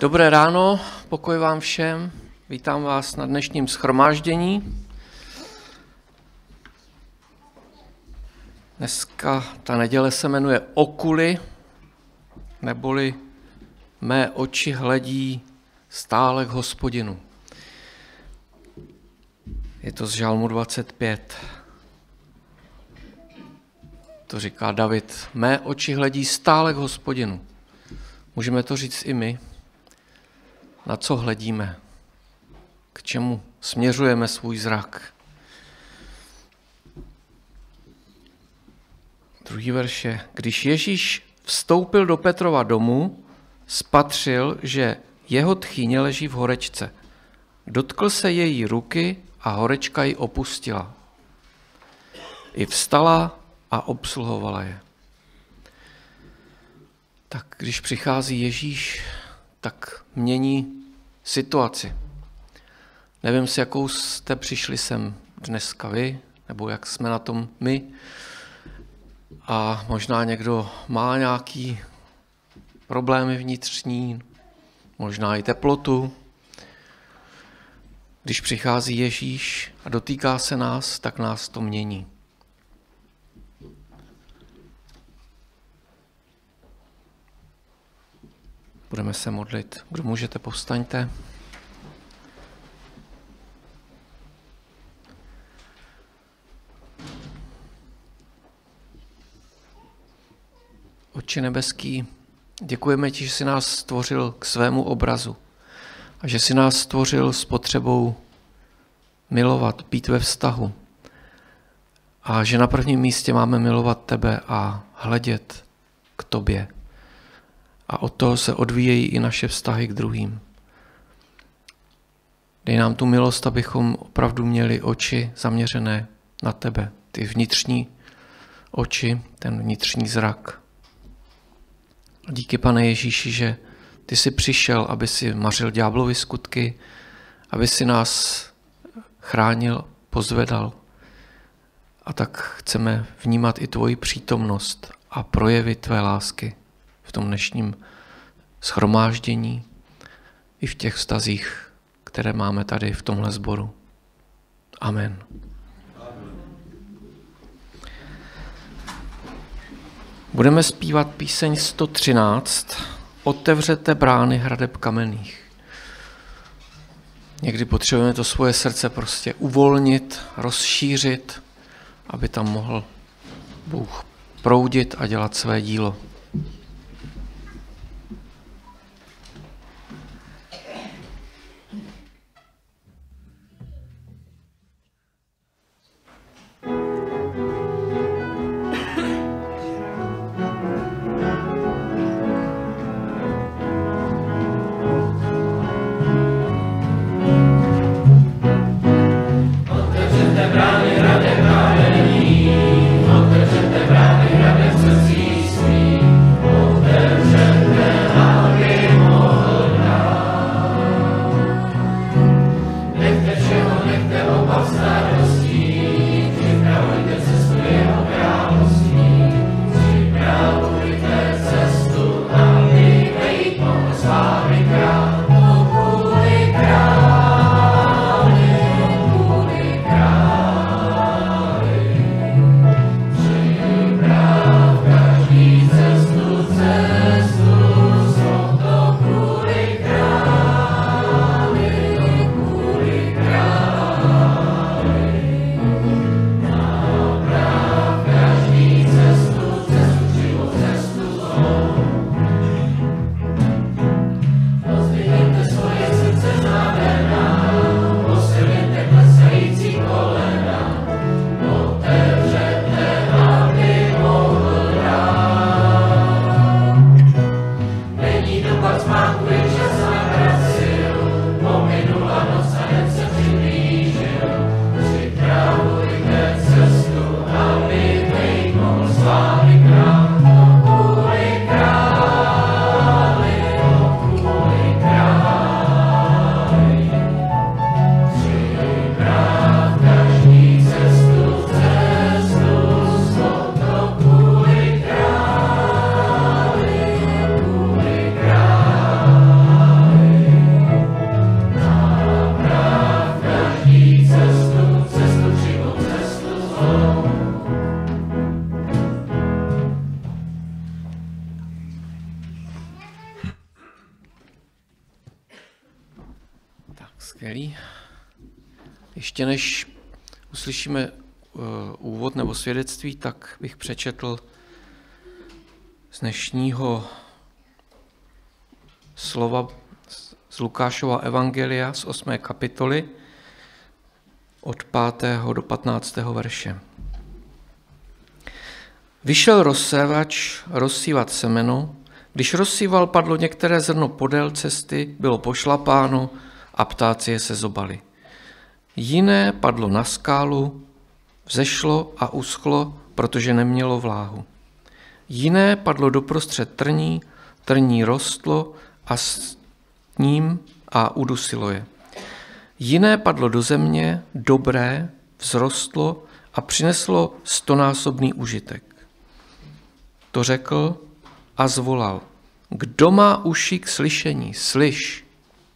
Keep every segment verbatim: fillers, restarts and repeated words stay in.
Dobré ráno, pokoj vám všem. Vítám vás na dnešním shromáždění. Dneska ta neděle se jmenuje Okuly, neboli mé oči hledí stále k Hospodinu. Je to z Žalmu dvacet pět. To říká David. Mé oči hledí stále k Hospodinu. Můžeme to říct i my. Na co hledíme? K čemu směřujeme svůj zrak? Druhý verš je, když Ježíš vstoupil do Petrova domu, spatřil, že jeho tchýně leží v horečce. Dotkl se její ruky a horečka ji opustila. I vstala a obsluhovala je. Tak když přichází Ježíš, tak mění situaci. Nevím, s jakou jste přišli sem dneska vy, nebo jak jsme na tom my. A možná někdo má nějaký problémy vnitřní, možná i teplotu. Když přichází Ježíš a dotýká se nás, tak nás to mění. Budeme se modlit. Kdo můžete, povstaňte. Otče nebeský, děkujeme ti, že jsi nás stvořil k svému obrazu a že jsi nás stvořil s potřebou milovat, být ve vztahu a že na prvním místě máme milovat tebe a hledět k tobě. A od toho se odvíjejí i naše vztahy k druhým. Dej nám tu milost, abychom opravdu měli oči zaměřené na tebe, ty vnitřní oči, ten vnitřní zrak. A díky, Pane Ježíši, že ty jsi přišel, aby si mařil ďáblovy skutky, aby si nás chránil, pozvedal. A tak chceme vnímat i tvoji přítomnost a projevy tvé lásky v tom dnešním shromáždění i v těch vztazích, které máme tady v tomhle sboru. Amen. Budeme zpívat píseň sto třináct. Otevřete brány hradeb kamenných. Někdy potřebujeme to svoje srdce prostě uvolnit, rozšířit, aby tam mohl Bůh proudit a dělat své dílo. Skvělý. Ještě než uslyšíme uh, úvod nebo svědectví, tak bych přečetl z dnešního slova z Lukášova evangelia z osmé kapitoly od pátého do patnáctého verše. Vyšel rozsévač rozsívat semeno. Když rozsíval, padlo některé zrno podél cesty, bylo pošlapáno a ptáci je sezobali. Jiné padlo na skálu, vzešlo a uschlo, protože nemělo vláhu. Jiné padlo doprostřed trní, trní rostlo a s ním a udusilo je. Jiné padlo do země, dobré, vzrostlo a přineslo stonásobný užitek. To řekl a zvolal: Kdo má uši k slyšení, slyš.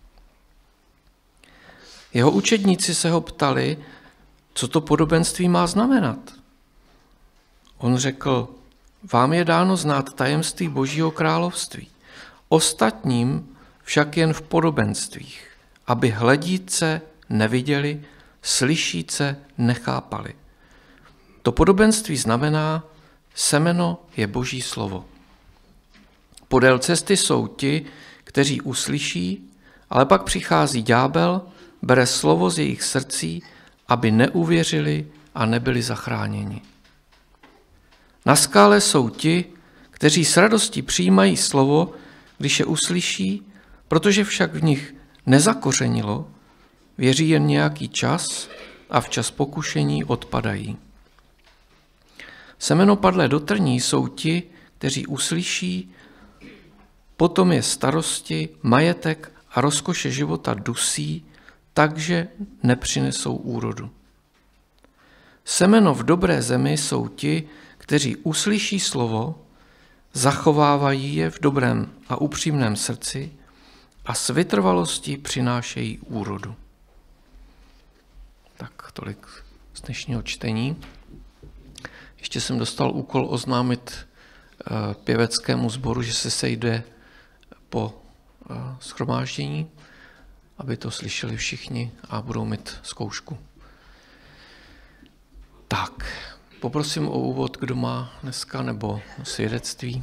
Jeho učedníci se ho ptali, co to podobenství má znamenat. On řekl: Vám je dáno znát tajemství Božího království, ostatním však jen v podobenstvích, aby hledíce neviděli, slyšíce nechápali. To podobenství znamená, semeno je Boží slovo. Podél cesty jsou ti, kteří uslyší, ale pak přichází ďábel, bere slovo z jejich srdcí, aby neuvěřili a nebyli zachráněni. Na skále jsou ti, kteří s radostí přijímají slovo, když je uslyší, protože však v nich nezakořenilo, věří jen nějaký čas a v čas pokušení odpadají. Semeno padlé do trní jsou ti, kteří uslyší, potom je starosti, majetek a rozkoše života dusí, takže nepřinesou úrodu. Semeno v dobré zemi jsou ti, kteří uslyší slovo, zachovávají je v dobrém a upřímném srdci a s vytrvalostí přinášejí úrodu. Tak tolik z dnešního čtení. Ještě jsem dostal úkol oznámit pěveckému sboru, že se sejde po shromáždění, aby to slyšeli všichni a budou mít zkoušku. Tak, poprosím o úvod, kdo má dneska, nebo svědectví.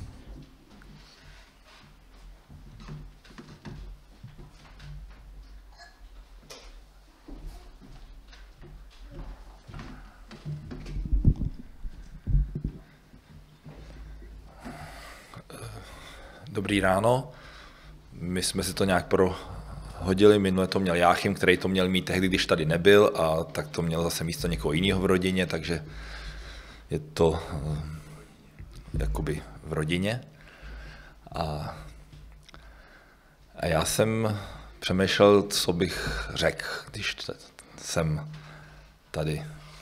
Dobrý ráno. My jsme si to nějak prohodili, minule to měl Jáchym, který to měl mít tehdy, když tady nebyl, a tak to měl zase místo někoho jiného v rodině, takže je to uh, jakoby v rodině. A, a já jsem přemýšlel, co bych řekl, když jsem tady.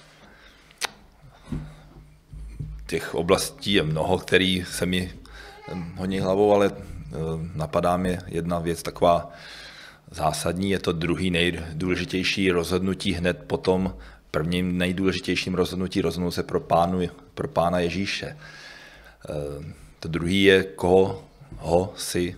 Těch oblastí je mnoho, který se mi hodně hlavou, ale napadá mi jedna věc taková zásadní, je to druhý nejdůležitější rozhodnutí hned po tom prvním nejdůležitějším rozhodnutí rozhodnout se pro, pánu, pro Pána Ježíše. To druhý je, koho ho si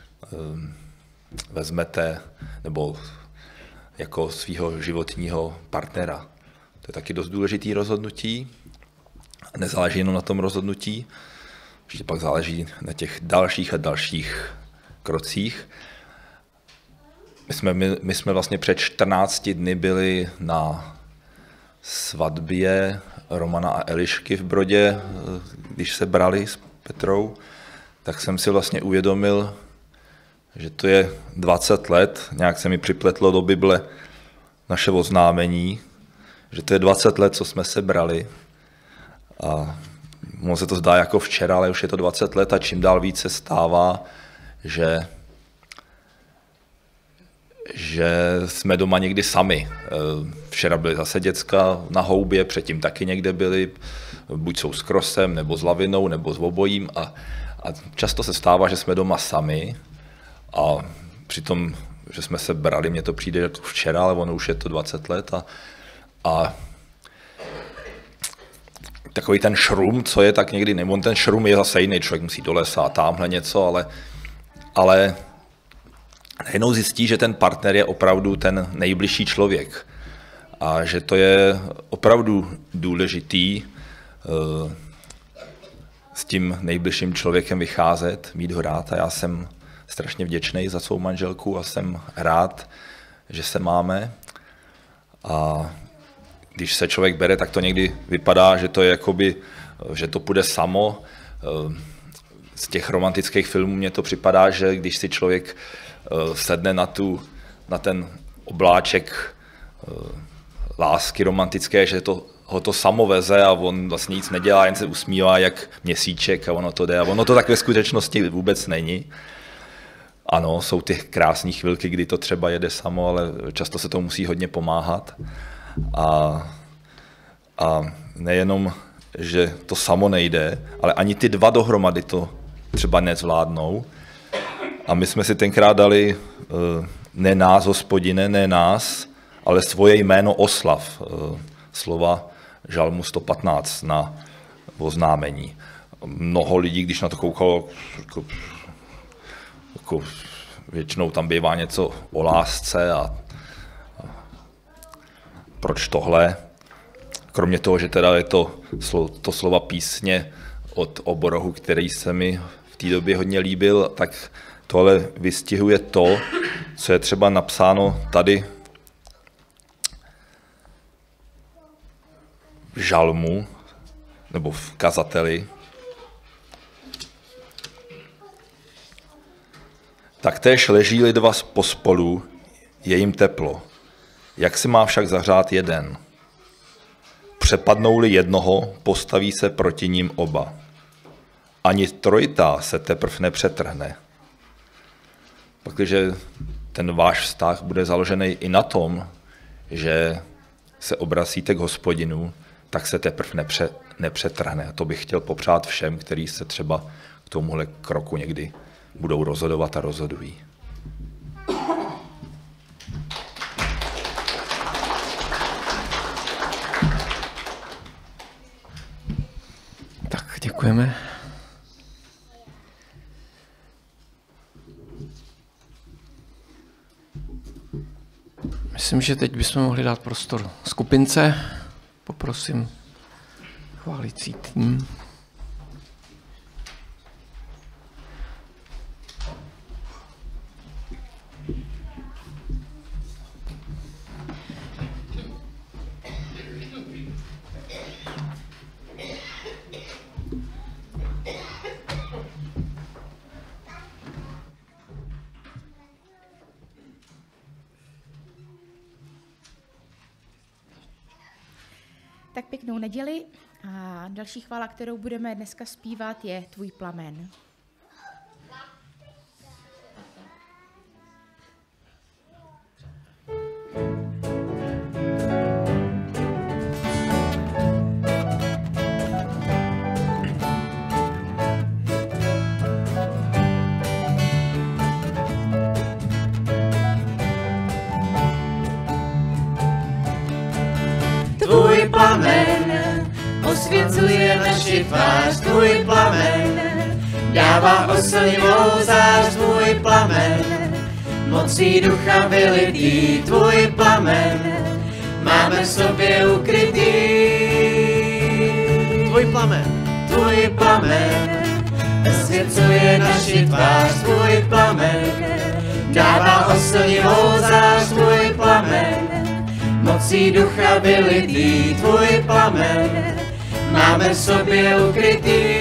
vezmete nebo jako svého životního partnera. To je taky dost důležitý rozhodnutí. Nezáleží jenom na tom rozhodnutí, že pak záleží na těch dalších a dalších krocích. My jsme, my, my jsme vlastně před čtrnácti dny byli na svatbě Romana a Elišky v Brodě, když se brali s Petrou, tak jsem si vlastně uvědomil, že to je dvacet let, nějak se mi připletlo do Bible naše oznámení, že to je dvacet let, co jsme se brali. A ono se to zdá jako včera, ale už je to dvacet let a čím dál více stává, že, že jsme doma někdy sami. Včera byly zase děcka na houbě, předtím taky někde byli, buď jsou s krosem, nebo s lavinou, nebo s obojím. A, a často se stává, že jsme doma sami a přitom, že jsme se brali, mně to přijde jako včera, ale ono už je to dvacet let. A, a takový ten šrum, co je, tak někdy nebo ten šrum je zase jiný, člověk musí do lesa a tamhle něco, ale, ale najednou zjistí, že ten partner je opravdu ten nejbližší člověk a že to je opravdu důležitý s tím nejbližším člověkem vycházet, mít ho rád, a já jsem strašně vděčný za svou manželku a jsem rád, že se máme. A když se člověk bere, tak to někdy vypadá, že to je jakoby, že to půjde samo. Z těch romantických filmů mně to připadá, že když si člověk sedne na, tu, na ten obláček lásky romantické, že to, ho to samo veze a on vlastně nic nedělá, jen se usmívá jak měsíček a ono to jde. A ono to tak ve skutečnosti vůbec není. Ano, jsou ty krásné chvilky, kdy to třeba jede samo, ale často se to musí hodně pomáhat. A, a nejenom, že to samo nejde, ale ani ty dva dohromady to třeba nezvládnou. A my jsme si tenkrát dali ne nás, Hospodine, ne nás, ale svoje jméno oslav. Slova Žalmu sto patnáct na oznámení. Mnoho lidí, když na to koukalo, jako, jako většinou tam bývá něco o lásce a, a proč tohle. Kromě toho, že teda je to, to slova písně od Oborohu, který se mi v té době hodně líbil, tak tohle vystihuje to, co je třeba napsáno tady v žalmu nebo v kazateli. Taktéž leží-li dva pospolu, je jim teplo. Jak se má však zahřát jeden? Přepadnou-li jednoho, postaví se proti ním oba. Ani trojitá se teprv nepřetrhne. Pakliže ten váš vztah bude založený i na tom, že se obracíte k Hospodinu, tak se teprv nepře, nepřetrhne. A to bych chtěl popřát všem, kteří se třeba k tomuhle kroku někdy budou rozhodovat a rozhodují. Tak, děkujeme. Myslím, že teď bychom mohli dát prostor skupince. Poprosím chválící tým. Tak pěknou neděli a další chvála, kterou budeme dneska zpívat, je Tvůj plamen. Tvůj plamen osvěcuje naši tvář, tvůj plamen dává oslnivou zář, tvůj plamen mocí ducha vylitý, tvůj plamen máme v sobě ukrytý. Tvůj plamen, tvůj plamen osvěcuje naši tvář, tvůj plamen dává oslnivou zář, tvůj plamen mocí ducha vylitý, tvůj plamen máme v sobě ukrytý.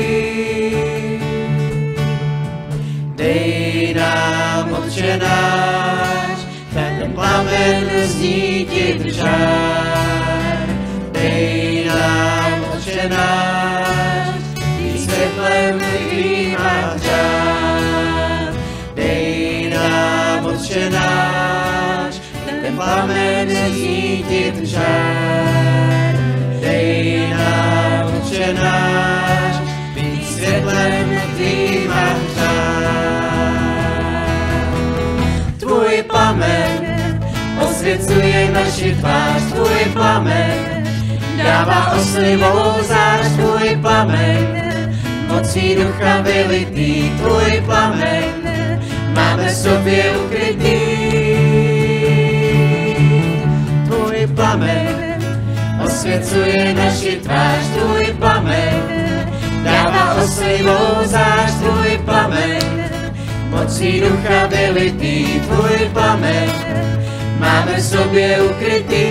Dej nám, Otče náš, ten plamen znítit žár. Dej nám, Otče náš, tý světlem tvým a hřát. Dej nám, Otče náš, ten plamen znítit žár. Dej nám, Otče náš, být světlem tvým a hřát. Tvůj plamen osvěcuje naši tvář, tvůj plamen dává oslnivou zář, tvůj plamen mocí ducha vylitý, tvůj plamen máme v sobě ukrytý. Tvůj plamen osvěcuje naši tvář, tvůj plamen dává oslivou zář, tvůj plamen mocí ducha vylitý, tvůj plamen máme v sobě ukrytý.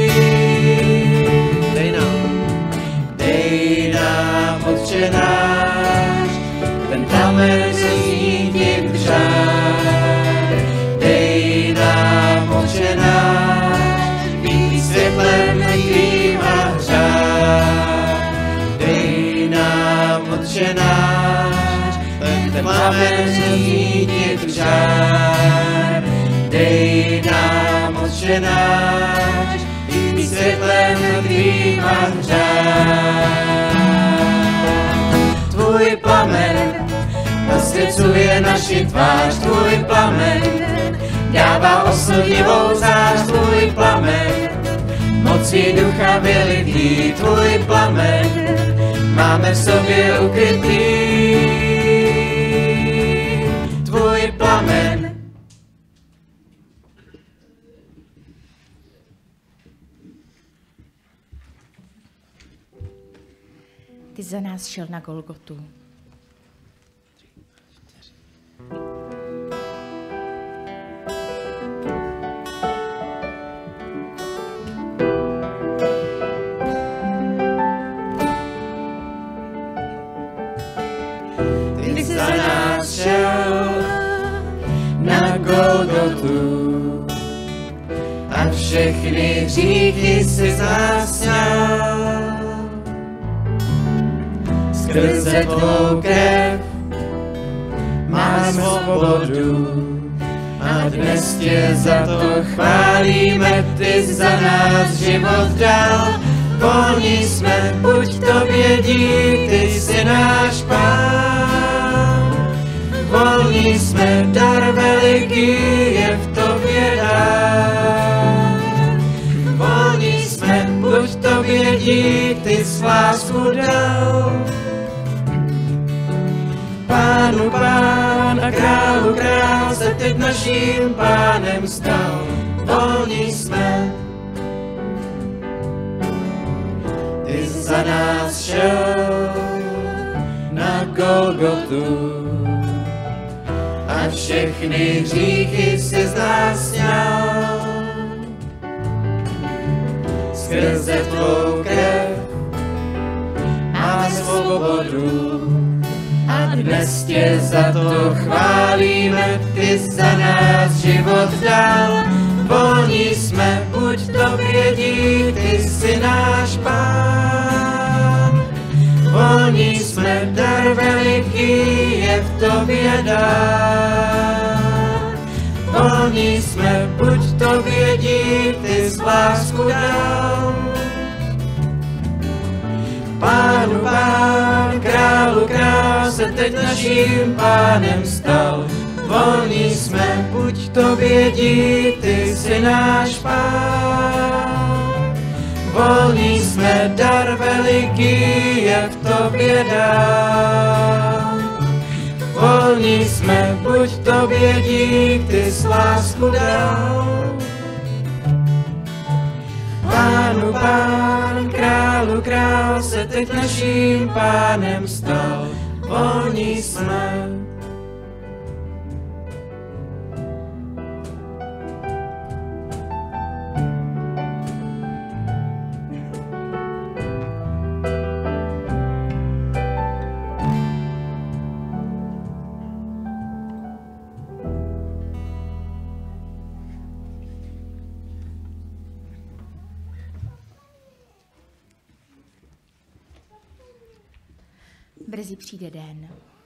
Dej nám, dej nám, Otče náš, ten plamen svítím žár. Dej nám, Otče náš, být světlem tvým a hřát. Dej nám, Otče náš, ten plamen svítím žár. Dej nám, Otče náš, být světlem tvým a hřát. Tvůj plamen osvěcuje naši tvář, tvůj plamen dává oslnivou zář, tvůj plamen mocí ducha vylitý, tvůj plamen máme v sobě ukrytý. Tvůj plamen Ty za nás šel na Golgotu. Ty za nás šel na Golgotu a všechny hříchy si z nás sňal. Skrze tvou krev máme svobodu a dnes tě za to chválíme, ty za nás život dal. Volní jsme, buď tobě dík, ty jsi náš Pán. Volní jsme, dar veliký je v tobě dár. Volní jsme, buď tobě dík, ty jsi lásku dal. Pánu pán a králu král se teď naším pánem stal. Volní jsme, ty za nás šel na Golgotu a všechny hříchy si z nás sňal. Skrze tvou krev máme svobodu a dnes tě za to chválíme, ty za nás život dal. Volní jsme, buď tobě dík, ty jsi náš Pán. Volní jsme, dar veliký je v tobě dár. Volní jsme, buď tobě dík, ty jsi lásku dal. Pánu pán, králu král se teď naším pánem stal. Volní jsme, buď tobě dík, ty jsi náš Pán. Volní jsme, dar veliký je v tobě dár. Volní jsme, buď tobě dík, ty jsi lásku dal. Pánu pán, králu král se teď naším pánem stal. Volní jsme. Brzy přijde den.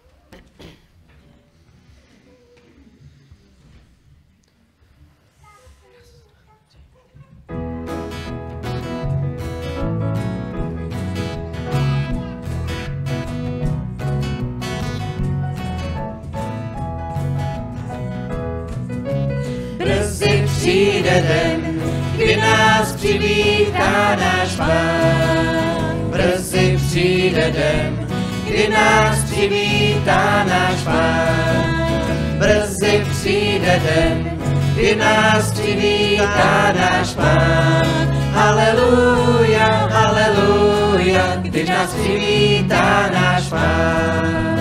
Brzy přijde den, kdy nás přivítá náš Pán. Brzy přijde den, kdy nás přivítá náš Pán. brzy přijde den, kdy nás přivítá náš Pán. Haleluja, haleluja, když nás přivítá náš Pán.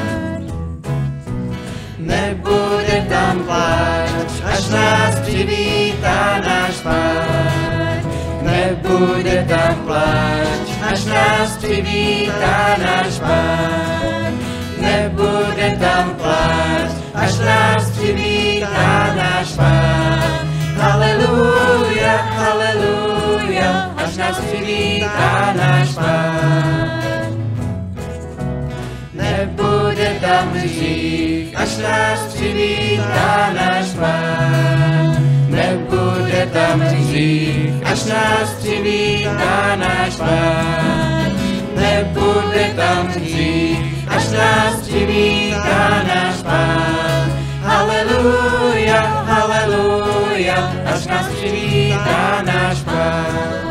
Nebude tam pláč, až nás přivítá náš Pán. Nebude tam pláč, až nás přivítá náš Pán. Nebude tam pláč, až nás přivítá náš Pán. Haleluja, haleluja, až nás přivítá náš Pán. Nebude tam hřích, až nás přivítá náš Pán. Nebude tam hřích, až nás přivítá náš Pán. Nebude tam hřích, až nás přivítá náš Pán. Haleluja, haleluja, až nás přivítá náš Pán.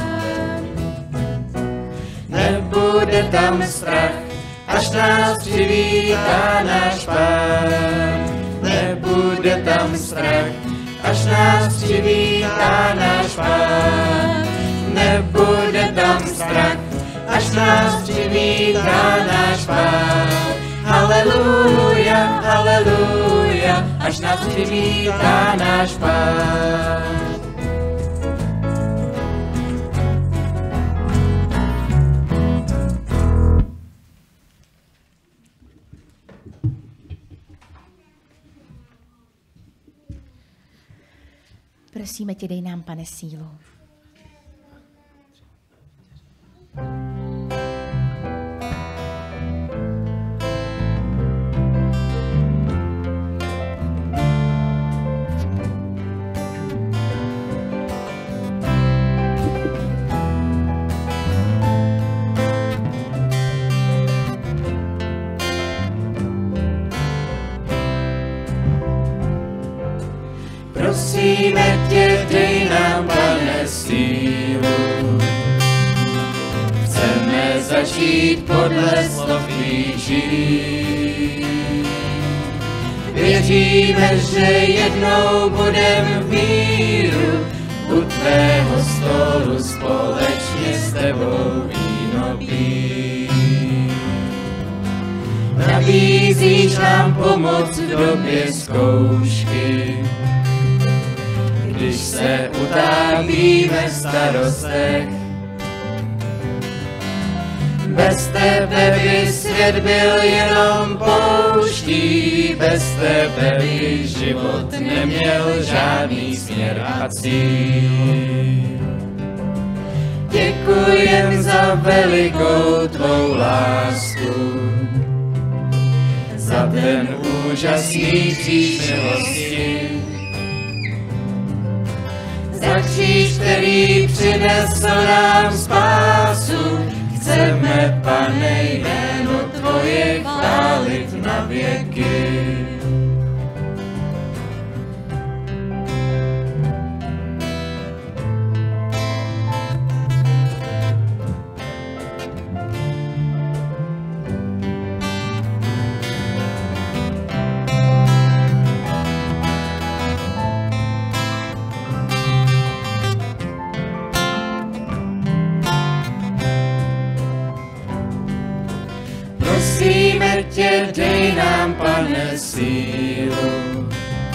Nebude tam strach, až nás přivítá náš Pán. Nebude tam strach, až nás přivítá náš Pán. Nebude tam strach, až nás přivítá náš Pán. Haleluja, haleluja, až nás přivítá náš Pán. Prosíme tě, dej nám, Pane, sílu. Prosíme tě, dej nám, Pane, sílu. Chceme začít podle slov tvých žít. Věříme, že jednou budeme v míru u tvého stolu společně s tebou víno pít. Nabízíš nám pomoc v době zkoušky, když se utápíme v starostech. Bez tebe by svět byl jenom pouští, bez tebe by život neměl žádný směr a cíl. Děkujem za velikou tvou lásku, za ten úžasný kříž milosti, za kříž, který přinesl nám spásu. Chceme, Pane, jméno tvoje chválit na věky. Prosíme tě, dej nám, Pane, sílu.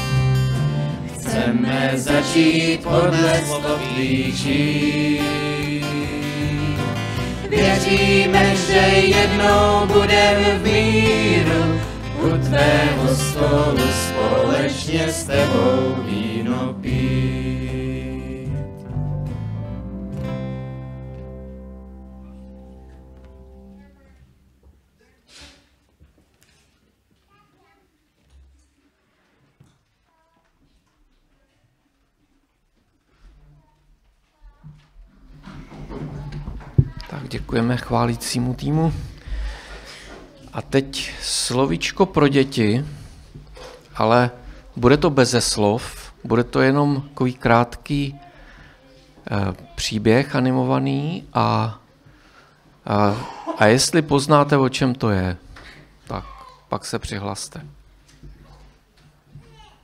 Chceme začít podle slov tvých žít. Věříme, že jednou budeme v míru u tvého stolu společně s tebou víno pít. Tak děkujeme chválícímu týmu. A teď slovíčko pro děti, ale bude to beze slov, bude to jenom takový krátký e, příběh animovaný a, a, a jestli poznáte, o čem to je, tak pak se přihlaste.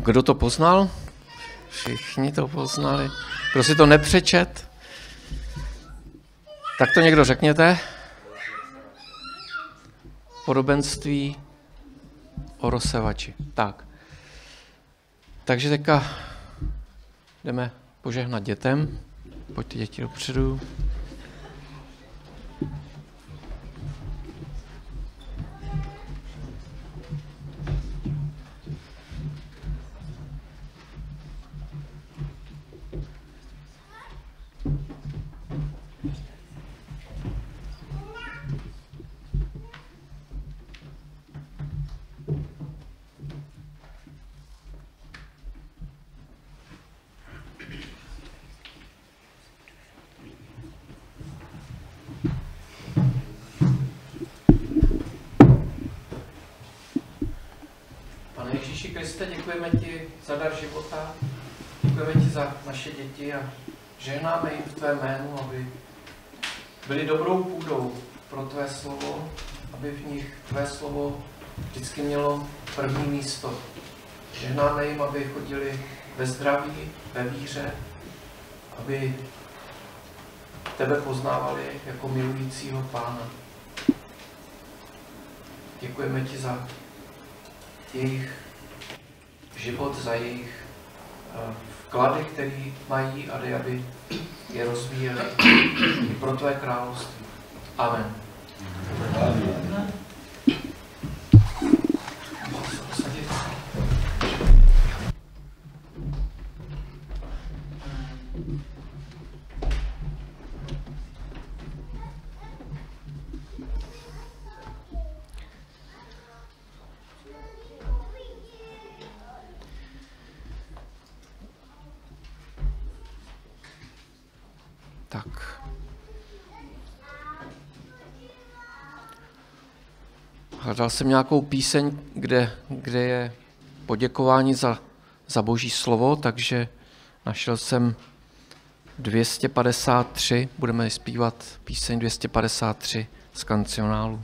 kdo to poznal? Všichni to poznali. Kdo si to nepřečet? Tak to někdo řekněte. Podobenství o rozsévači. Tak. Takže teďka jdeme požehnat dětem. Pojďte děti dopředu. Kriste, děkujeme ti za dar života, děkujeme ti za naše děti a žehnáme jim v tvé jménu, aby byli dobrou půdou pro tvé slovo, aby v nich tvé slovo vždycky mělo první místo. Žehnáme jim, aby chodili ve zdraví, ve víře, aby tebe poznávali jako milujícího Pána. Děkujeme ti za jejich život, za jejich vklady, které mají, a dej, aby je rozvíjeli i pro tvé království. Amen. Amen. Tak. Hledal jsem nějakou píseň, kde, kde je poděkování za, za Boží slovo, takže našel jsem dvě stě padesát tři, budeme zpívat píseň dvě stě padesát tři z kancionálu.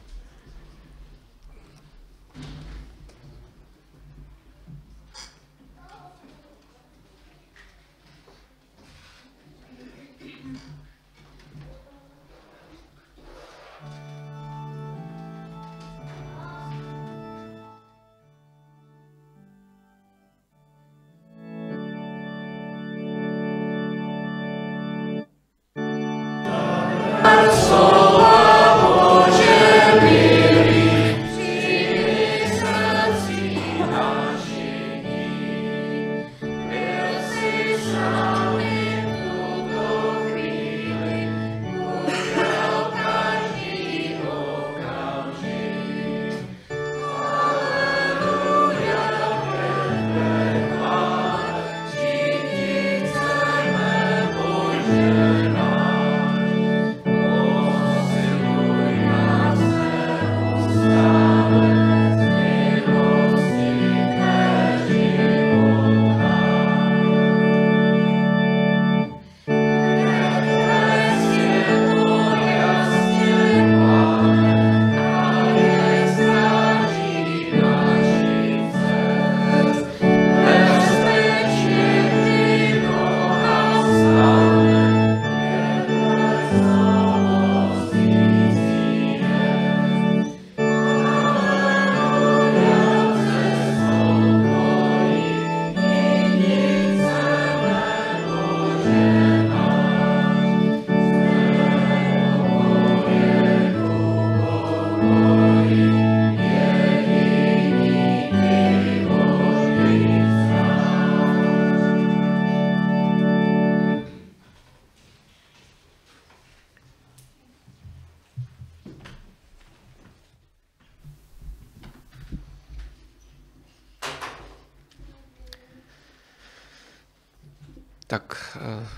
Tak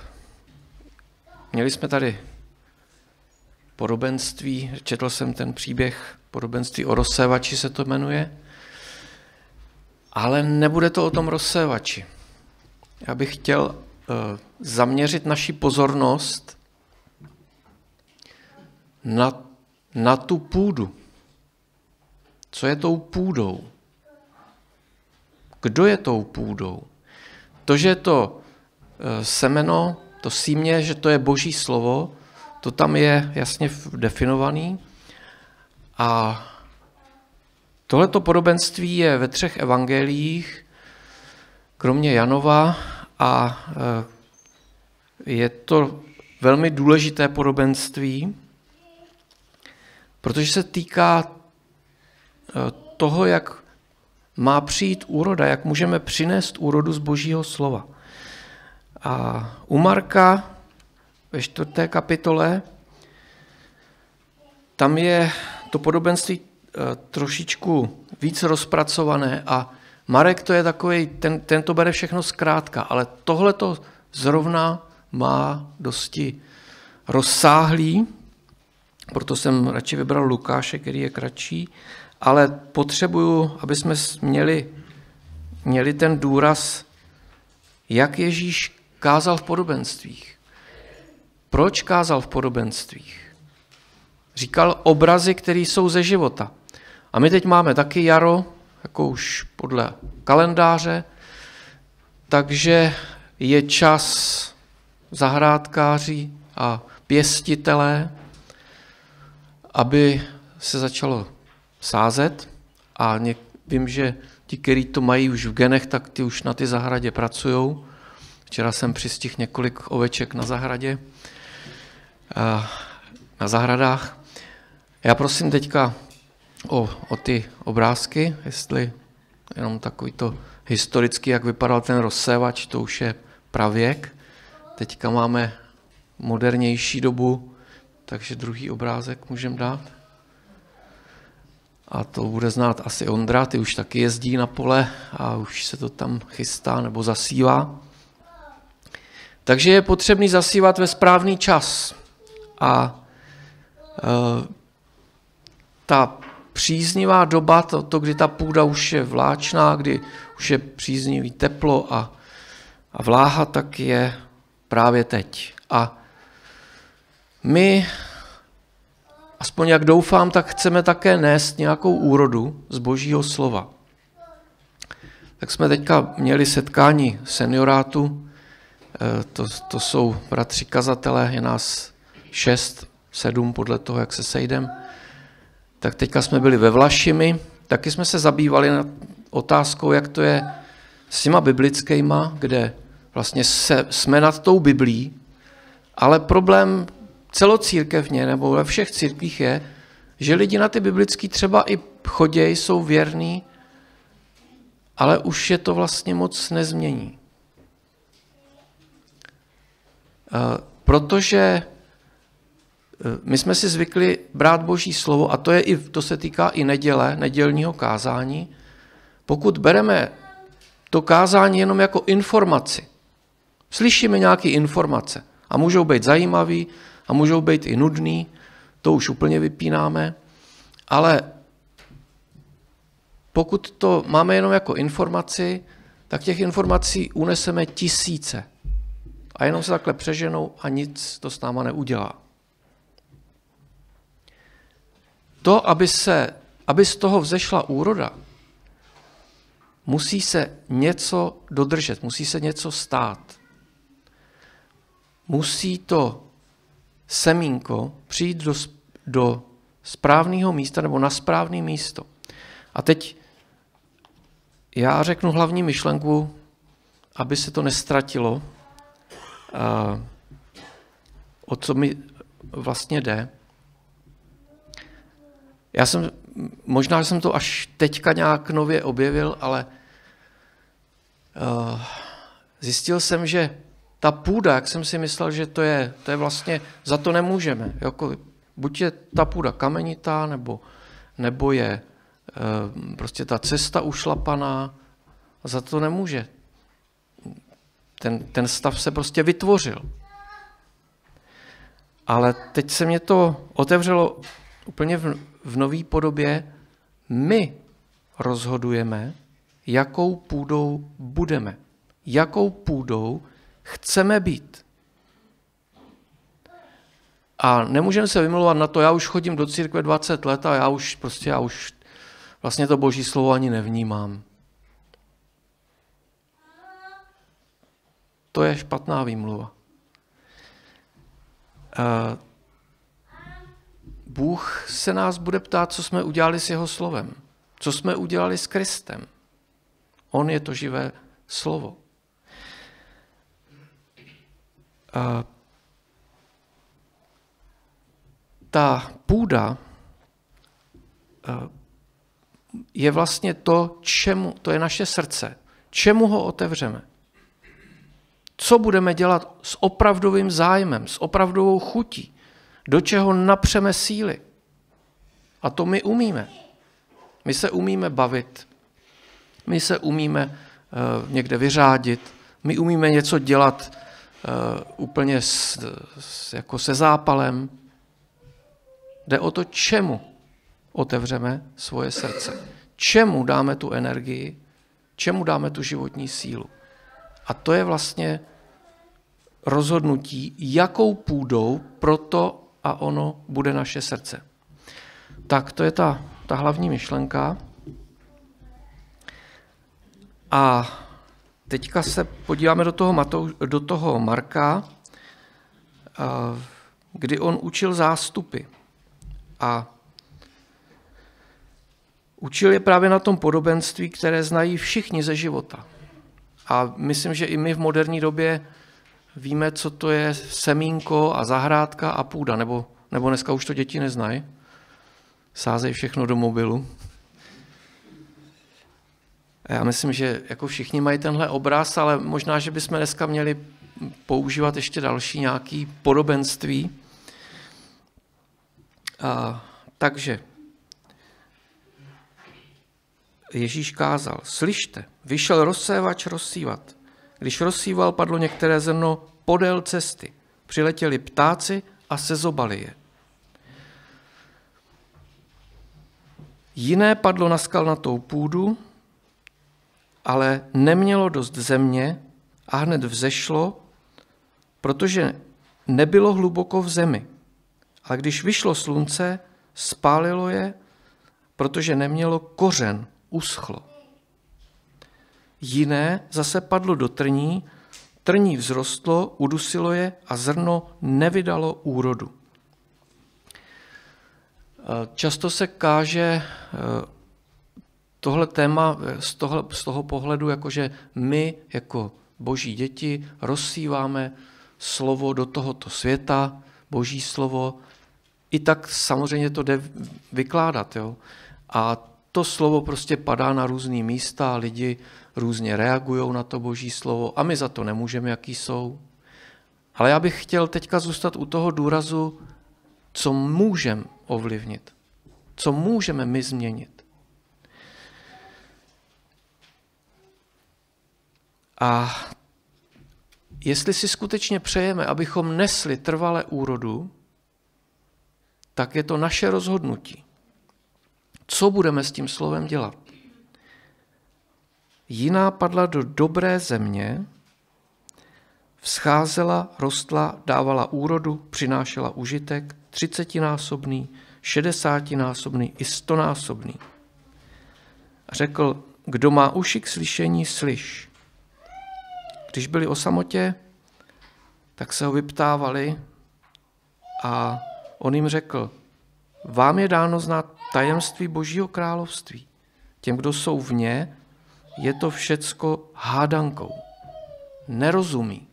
měli jsme tady podobenství, četl jsem ten příběh, podobenství o rozsévači se to jmenuje, ale nebude to o tom rozsévači. Já bych chtěl zaměřit naši pozornost na, na tu půdu. Co je tou půdou? Kdo je tou půdou? To, že to semeno, to símě, že to je Boží slovo, to tam je jasně definovaný. A tohleto podobenství je ve třech evangeliích, kromě Janova, a je to velmi důležité podobenství, protože se týká toho, jak má přijít úroda, jak můžeme přinést úrodu z Božího slova. A u Marka ve čtvrté kapitole tam je to podobenství trošičku víc rozpracované a Marek to je takový, ten, ten to bere všechno zkrátka, ale tohle to zrovna má dosti rozsáhlý, proto jsem radši vybral Lukáše, který je kratší, ale potřebuju, aby jsme měli, měli ten důraz, jak Ježíš kázal v podobenstvích. Proč kázal v podobenstvích? Říkal obrazy, které jsou ze života. A my teď máme taky jaro, jako už podle kalendáře, takže je čas zahrádkáří a pěstitelé, aby se začalo sázet. A něk, vím, že ti, kteří to mají už v genech, tak ty už na ty zahradě pracujou. Včera jsem přistihl několik oveček na zahradě, na zahradách. Já prosím teďka o, o ty obrázky, jestli jenom takový to historicky, jak vypadal ten rozsévač, to už je pravěk. Teďka máme modernější dobu, takže druhý obrázek můžeme dát. A to bude znát asi Ondra, ty už taky jezdí na pole a už se to tam chystá nebo zasívá. Takže je potřebný zasívat ve správný čas. A e, ta příznivá doba, to, to, kdy ta půda už je vláčná, kdy už je příznivý teplo a, a vláha, tak je právě teď. A my, aspoň jak doufám, tak chceme také nést nějakou úrodu z Božího slova. Tak jsme teďka měli setkání seniorátu, to, to jsou bratři kazatelé, je nás šest, sedm podle toho, jak se sejdem. Tak teďka jsme byli ve Vlašimi, taky jsme se zabývali nad otázkou, jak to je s těma biblickýma, kde vlastně se, jsme nad tou Biblí, ale problém celocírkevně nebo ve všech církvích je, že lidi na ty biblický třeba i chodějí, jsou věrní, ale už je to vlastně moc nezmění. Protože my jsme si zvykli brát Boží slovo, a to, je i, to se týká i neděle, nedělního kázání, pokud bereme to kázání jenom jako informaci. Slyšíme nějaké informace a můžou být zajímavý a můžou být i nudný, to už úplně vypínáme, ale pokud to máme jenom jako informaci, tak těch informací uneseme tisíce. A jenom se takhle přeženou a nic to s náma neudělá. To, aby, se, aby z toho vzešla úroda, musí se něco dodržet, musí se něco stát. Musí to semínko přijít do, do správného místa nebo na správné místo. A teď já řeknu hlavní myšlenku, aby se to nestratilo, o co mi vlastně jde. Já jsem, možná jsem to až teďka nějak nově objevil, ale uh, zjistil jsem, že ta půda, jak jsem si myslel, že to je, to je vlastně, za to nemůžeme. Jako, buď je ta půda kamenitá, nebo, nebo je uh, prostě ta cesta ušlapaná, za to nemůže. Ten, ten stav se prostě vytvořil. Ale teď se mě to otevřelo úplně v, v nové podobě. My rozhodujeme, jakou půdou budeme. Jakou půdou chceme být. A nemůžeme se vymlouvat na to, já už chodím do církve dvacet let a já už prostě, já už vlastně to Boží slovo ani nevnímám. To je špatná výmluva. Bůh se nás bude ptát, co jsme udělali s jeho slovem. Co jsme udělali s Kristem. On je to živé slovo. Ta půda je vlastně to, čemu, to je naše srdce. Čemu ho otevřeme? Co budeme dělat s opravdovým zájmem, s opravdovou chutí? Do čeho napřeme síly? A to my umíme. My se umíme bavit. My se umíme uh, někde vyřádit. My umíme něco dělat uh, úplně s, s, jako se zápalem. Jde o to, čemu otevřeme svoje srdce. Čemu dáme tu energii, čemu dáme tu životní sílu. A to je vlastně rozhodnutí, jakou půdou pro to a ono bude naše srdce. Tak to je ta, ta hlavní myšlenka. A teďka se podíváme do toho, Matou, do toho Marka, kdy on učil zástupy. A učil je právě na tom podobenství, které znají všichni ze života. A myslím, že i my v moderní době víme, co to je semínko a zahrádka a půda, nebo, nebo dneska už to děti neznají. Sázejí všechno do mobilu. Já myslím, že jako všichni mají tenhle obraz, ale možná, že bychom dneska měli používat ještě další nějaké podobenství. A, takže Ježíš kázal, slyšte, vyšel rozsévač rozsívat. Když rozsíval, padlo některé zrno podél cesty. Přiletěli ptáci a sezobali je. Jiné padlo na skalnatou půdu, ale nemělo dost země a hned vzešlo, protože nebylo hluboko v zemi. A když vyšlo slunce, spálilo je, protože nemělo kořen, uschlo. Jiné zase padlo do trní, trní vzrostlo, udusilo je a zrno nevydalo úrodu. Často se káže tohle téma z toho, z toho pohledu, jakože my jako boží děti rozsíváme slovo do tohoto světa, boží slovo, i tak samozřejmě to jde vykládat. Jo? A to slovo prostě padá na různý místa, lidi různě reagují na to boží slovo a my za to nemůžeme, jaký jsou. Ale já bych chtěl teďka zůstat u toho důrazu, co můžeme ovlivnit, co můžeme my změnit. A jestli si skutečně přejeme, abychom nesli trvale úrodu, tak je to naše rozhodnutí. Co budeme s tím slovem dělat? Jiná padla do dobré země, vzcházela, rostla, dávala úrodu, přinášela užitek, třicetinásobný, šedesátinásobný i stonásobný. A řekl, kdo má uši k slyšení, slyš. Když byli o samotě, tak se ho vyptávali a on jim řekl, vám je dáno znát tajemství Božího království. Těm, kdo jsou vně, je to všecko hádankou. Nerozumí.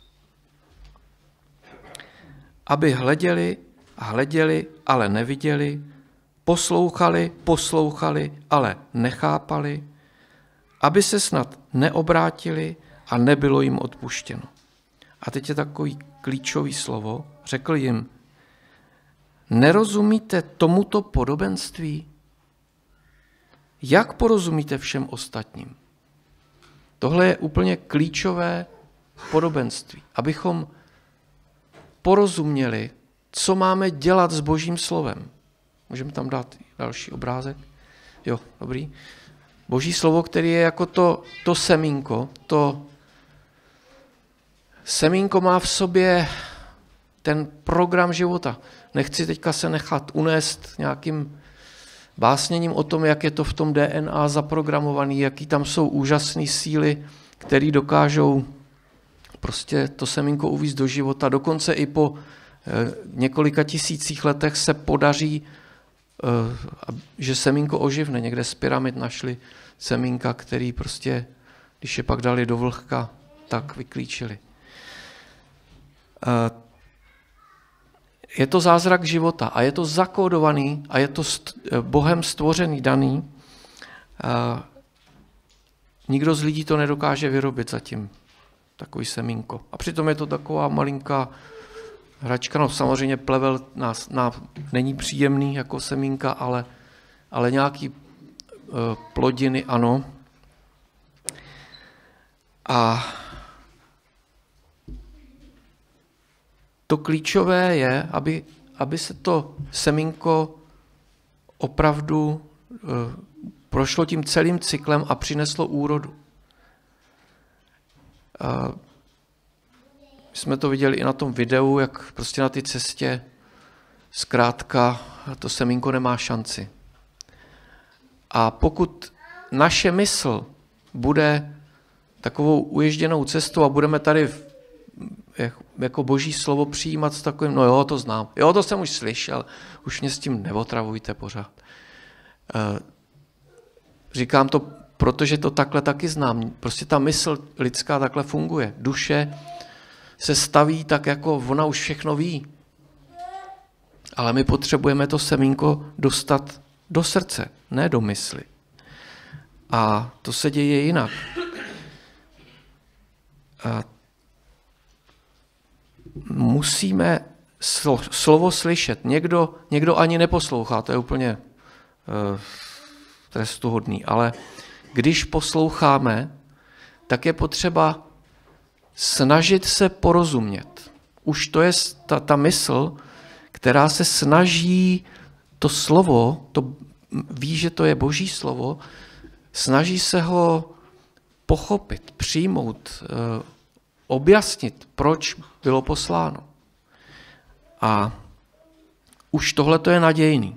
Aby hleděli a hleděli, ale neviděli, poslouchali, poslouchali, ale nechápali, aby se snad neobrátili a nebylo jim odpuštěno. A teď je takový klíčový slovo. Řekl jim, nerozumíte tomuto podobenství? Jak porozumíte všem ostatním? Tohle je úplně klíčové podobenství, abychom porozuměli, co máme dělat s Božím slovem. Můžeme tam dát další obrázek? Jo, dobrý. Boží slovo, který je jako to, to semínko, to semínko má v sobě ten program života. Nechci teďka se nechat unést nějakým básněním o tom, jak je to v tom D N A zaprogramovaný, jaký tam jsou úžasné síly, které dokážou prostě to semínko uvést do života. Dokonce i po několika tisících letech se podaří, že semínko oživne. Někde z pyramid našli semínka, který prostě, když je pak dali do vlhka, tak vyklíčili. Je to zázrak života a je to zakódovaný a je to Bohem stvořený, daný. Nikdo z lidí to nedokáže vyrobit zatím, takový semínko. A přitom je to taková malinká hračka, no samozřejmě plevel nás, nás není příjemný jako semínka, ale, ale nějaký uh, plodiny ano. A to klíčové je, aby, aby se to semínko opravdu uh, prošlo tím celým cyklem a přineslo úrodu. Uh, jsme to viděli i na tom videu, jak prostě na té cestě zkrátka to semínko nemá šanci. A pokud naše mysl bude takovou uježděnou cestou a budeme tady jako Boží slovo přijímat s takovým, no jo, to znám, jo, to jsem už slyšel, už mě s tím neotravujte pořád. Říkám to, protože to takhle taky znám. Prostě ta mysl lidská takhle funguje. Duše se staví tak, jako ona už všechno ví. Ale my potřebujeme to semínko dostat do srdce, ne do mysli. A to se děje jinak. A musíme slovo slyšet. Někdo, někdo ani neposlouchá, to je úplně uh, trestuhodný. Ale když posloucháme, tak je potřeba snažit se porozumět. Už to je ta, ta mysl, která se snaží to slovo, to ví, že to je Boží slovo, snaží se ho pochopit, přijmout, objasnit, proč bylo posláno. A už tohle to je nadějný.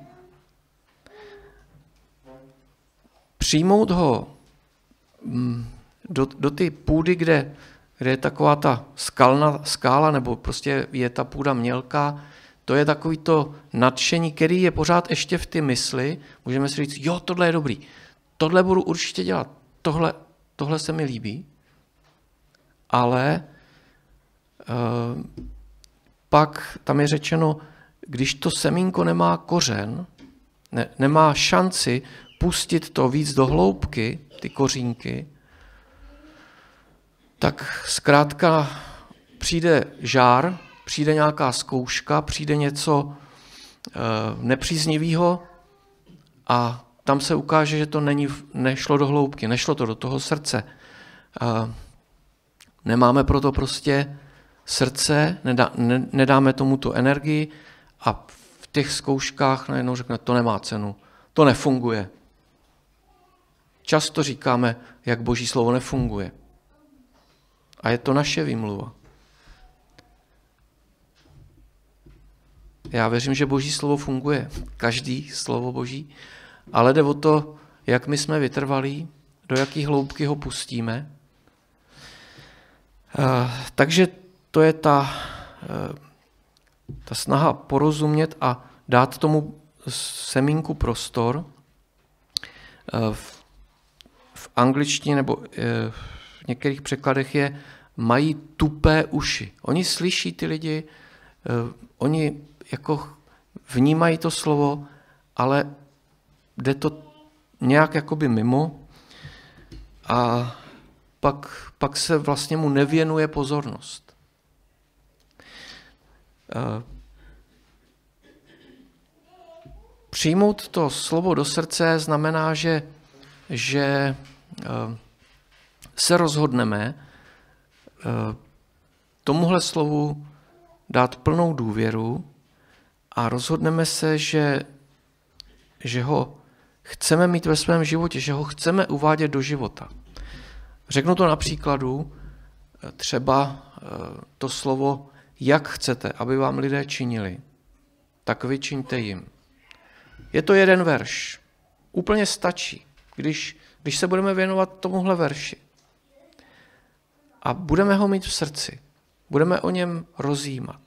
Přijmout ho do, do té půdy, kde, kde je taková ta skalna, skála, nebo prostě je ta půda mělká, to je takový to nadšení, který je pořád ještě v ty mysli. Můžeme si říct, jo, tohle je dobrý, tohle budu určitě dělat, tohle, tohle se mi líbí, ale uh, pak tam je řečeno, když to semínko nemá kořen, ne, nemá šanci pustit to víc do hloubky, ty kořínky, tak zkrátka přijde žár, přijde nějaká zkouška, přijde něco e, nepříznivého a tam se ukáže, že to není, nešlo do hloubky, nešlo to do toho srdce. E, nemáme proto prostě srdce, nedá, ne, nedáme tomu tu energii a v těch zkouškách najednou řekne, to nemá cenu, to nefunguje. Často říkáme, jak Boží slovo nefunguje. A je to naše výmluva. Já věřím, že Boží slovo funguje. Každý slovo Boží. Ale jde o to, jak my jsme vytrvalí, do jaký hloubky ho pustíme. Takže to je ta, ta snaha porozumět a dát tomu semínku prostor. V, v angličtině nebo v některých překladech je mají tupé uši. Oni slyší ty lidi, oni jako vnímají to slovo, ale jde to nějak jakoby mimo a pak, pak se vlastně mu nevěnuje pozornost. Přijmout to slovo do srdce znamená, že, že se rozhodneme tomuhle slovu dát plnou důvěru a rozhodneme se, že, že ho chceme mít ve svém životě, že ho chceme uvádět do života. Řeknu to na příkladu, třeba to slovo, jak chcete, aby vám lidé činili, tak vy čiňte jim. Je to jeden verš. Úplně stačí, když, když se budeme věnovat tomuhle verši. a budeme ho mít v srdci. Budeme o něm rozjímat.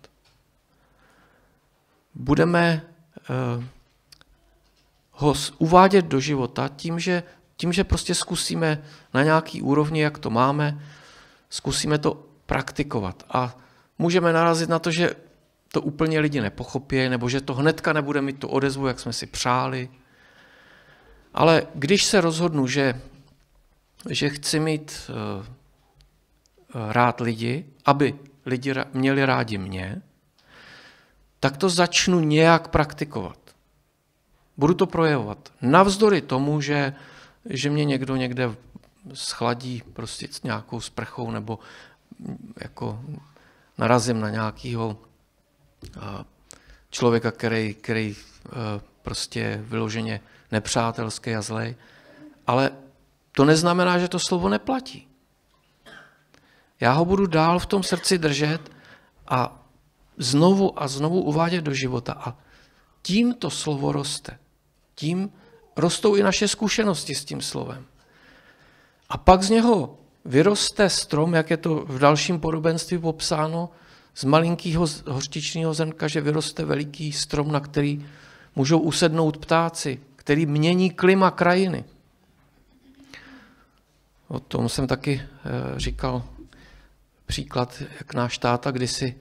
Budeme uh, ho uvádět do života tím že, tím, že prostě zkusíme na nějaký úrovni, jak to máme, zkusíme to praktikovat. A můžeme narazit na to, že to úplně lidi nepochopí, nebo že to hnedka nebude mít tu odezvu, jak jsme si přáli. Ale když se rozhodnu, že, že chci mít uh, rád lidi, aby lidi měli rádi mě, tak to začnu nějak praktikovat. Budu to projevovat. Navzdory tomu, že, že mě někdo někde schladí prostě s nějakou sprchou nebo jako narazím na nějakého člověka, který, který prostě je vyloženě nepřátelský a zlej. Ale to neznamená, že to slovo neplatí. Já ho budu dál v tom srdci držet a znovu a znovu uvádět do života. A tím to slovo roste. Tím rostou i naše zkušenosti s tím slovem. A pak z něho vyroste strom, jak je to v dalším podobenství popsáno, z malinkého hořčičného zrnka, že vyroste veliký strom, na který můžou usednout ptáci, který mění klima krajiny. O tom jsem taky říkal příklad, jak náš táta kdysi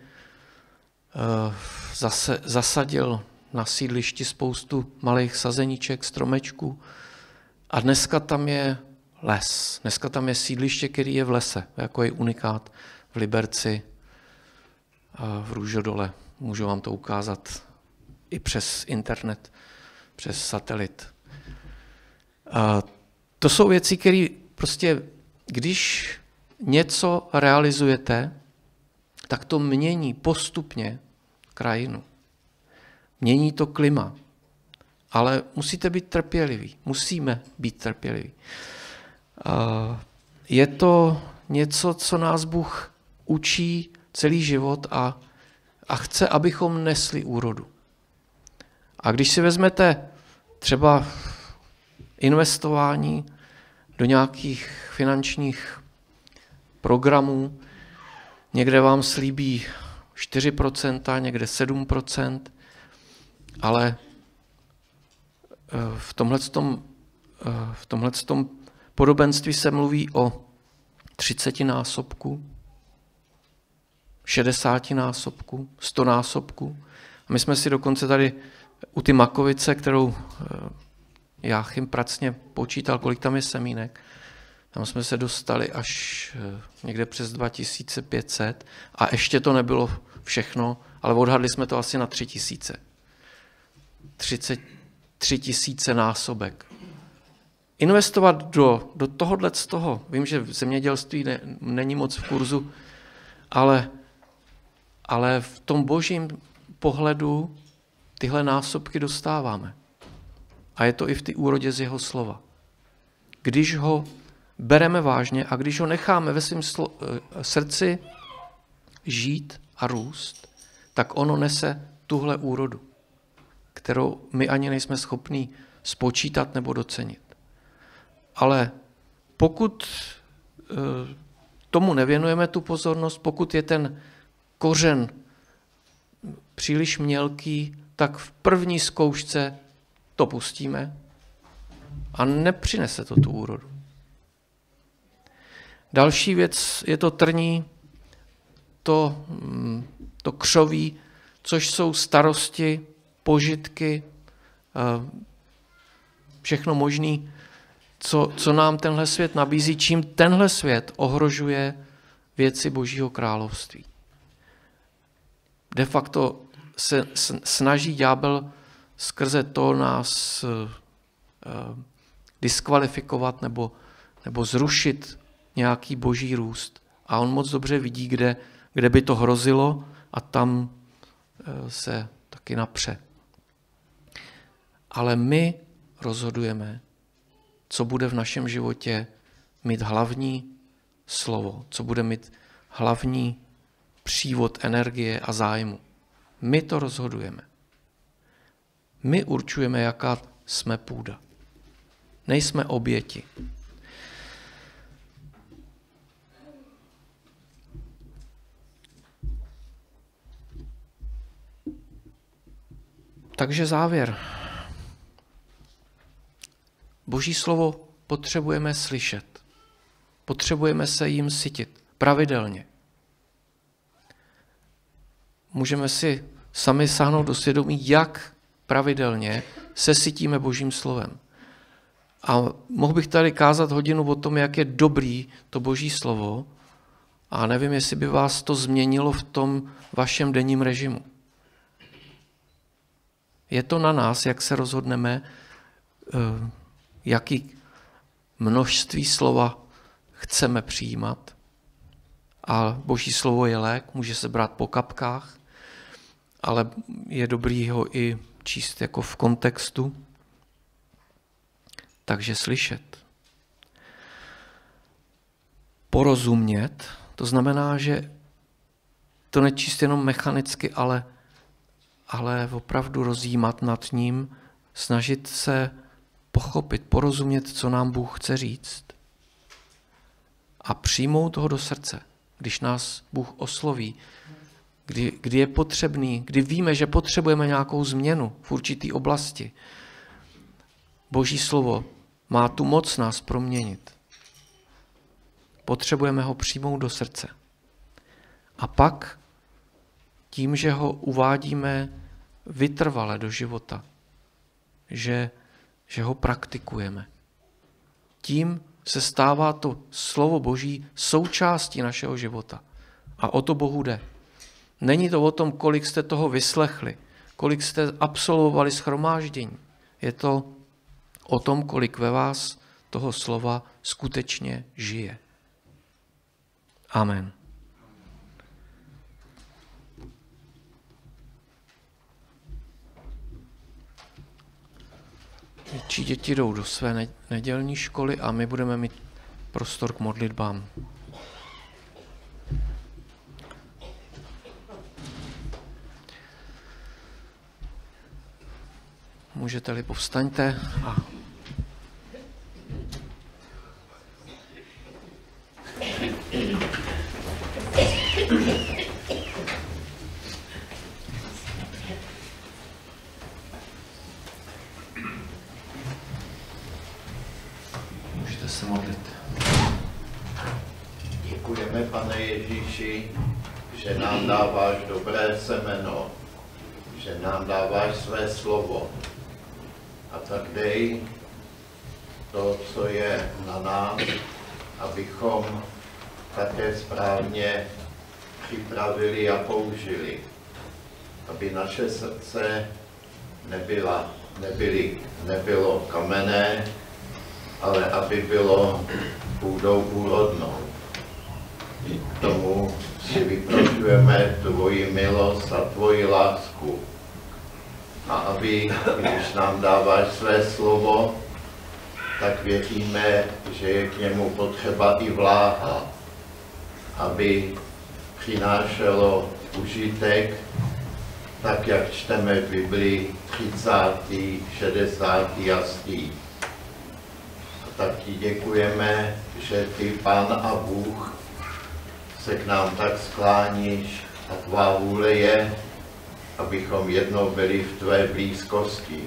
zase zasadil na sídlišti spoustu malých sazeníček, stromečků a dneska tam je les. Dneska tam je sídliště, který je v lese, jako je unikát v Liberci a v Růžodole. Můžu vám to ukázat i přes internet, přes satelit. A to jsou věci, které prostě, když něco realizujete, tak to mění postupně krajinu. Mění to klima. Ale musíte být trpěliví. Musíme být trpěliví. Je to něco, co nás Bůh učí celý život a, a chce, abychom nesli úrodu. A když si vezmete třeba investování do nějakých finančních programů, někde vám slíbí čtyři procenta, někde sedm procent, ale v tomhletom, v tomhletom podobenství se mluví o třicetinásobku, šedesátinásobku, stonásobku. A my jsme si dokonce tady u ty makovice, kterou Jáchym pracně počítal, kolik tam je semínek, tam jsme se dostali až někde přes dva tisíce pět set a ještě to nebylo všechno, ale odhadli jsme to asi na tři tisíce. třicet tři tisíce násobek. Investovat do, do tohohle z toho, vím, že v zemědělství ne, není moc v kurzu, ale, ale v tom božím pohledu tyhle násobky dostáváme. A je to i v té úrodě z jeho slova. Když ho bereme vážně a když ho necháme ve svém slo- srdci žít a růst, tak ono nese tuhle úrodu, kterou my ani nejsme schopní spočítat nebo docenit. Ale pokud tomu nevěnujeme tu pozornost, pokud je ten kořen příliš mělký, tak v první zkoušce to pustíme a nepřinese to tu úrodu. Další věc je to trní, to, to křoví, což jsou starosti, požitky, všechno možné, co, co nám tenhle svět nabízí, čím tenhle svět ohrožuje věci Božího království. De facto se snaží ďábel skrze to nás diskvalifikovat nebo, nebo zrušit nějaký boží růst. A on moc dobře vidí, kde, kde by to hrozilo a tam se taky napře. Ale my rozhodujeme, co bude v našem životě mít hlavní slovo, co bude mít hlavní přívod energie a zájmu. My to rozhodujeme. My určujeme, jaká jsme půda. Nejsme oběti. Takže závěr. Boží slovo potřebujeme slyšet. Potřebujeme se jim sytit pravidelně. Můžeme si sami sáhnout do svědomí, jak pravidelně se sytíme Božím slovem. A mohl bych tady kázat hodinu o tom, jak je dobrý to Boží slovo, a nevím, jestli by vás to změnilo v tom vašem denním režimu. Je to na nás, jak se rozhodneme, jaký množství slova chceme přijímat. A Boží slovo je lék, může se brát po kapkách, ale je dobrý ho i číst jako v kontextu. Takže slyšet. Porozumět, to znamená, že to nečíst jenom mechanicky, ale, ale opravdu rozjímat nad ním, snažit se pochopit, porozumět, co nám Bůh chce říct a přijmout ho do srdce, když nás Bůh osloví, kdy, kdy je potřebný, kdy víme, že potřebujeme nějakou změnu v určité oblasti. Boží slovo má tu moc nás proměnit. Potřebujeme ho přijmout do srdce. A pak tím, že ho uvádíme vytrvale do života, že, že ho praktikujeme, tím se stává to slovo Boží součástí našeho života. A o to Bohu jde. Není to o tom, kolik jste toho vyslechli, kolik jste absolvovali shromáždění. Je to o tom, kolik ve vás toho slova skutečně žije. Amen. Větší děti jdou do své nedělní školy a my budeme mít prostor k modlitbám. Můžete-li povstaňte a můžete se modlit. Děkujeme, Pane Ježíši, že nám dáváš dobré semeno, že nám dáváš své slovo. A tak dej to, co je na nás, abychom také správně připravili a použili. Aby naše srdce nebyla, nebyly, nebylo kamenné, ale aby bylo půdou úrodnou. K tomu si vyprošujeme tvoji milost a tvoji lásku. A aby, když nám dáváš své slovo, tak věříme, že je k němu potřeba i vláha, aby přinášelo užitek, tak jak čteme v Biblii třicátý, šedesátý a stý. A tak ti děkujeme, že ty, Pán a Bůh, se k nám tak skláníš a tvá vůle je, abychom jednou byli v tvé blízkosti.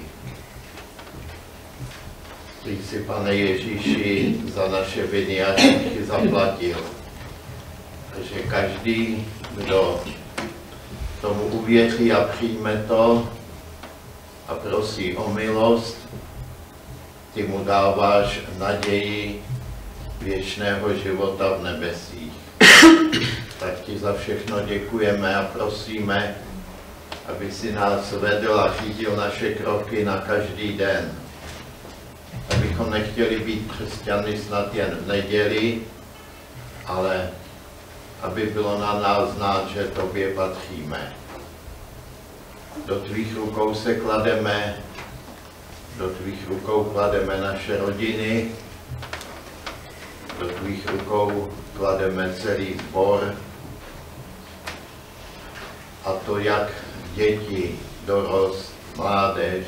Ty jsi, Pane Ježíši, za naše viny a hříchy zaplatil. Takže každý, kdo tomu uvěří a přijme to a prosí o milost, ty mu dáváš naději věčného života v nebesích. Tak ti za všechno děkujeme a prosíme, aby si nás vedl a řídil naše kroky na každý den. Abychom nechtěli být křesťany snad jen v neděli, ale aby bylo na nás znát, že tobě patříme. Do tvých rukou se klademe, do tvých rukou klademe naše rodiny, do tvých rukou klademe celý sbor, a to jak děti, dorost, mládež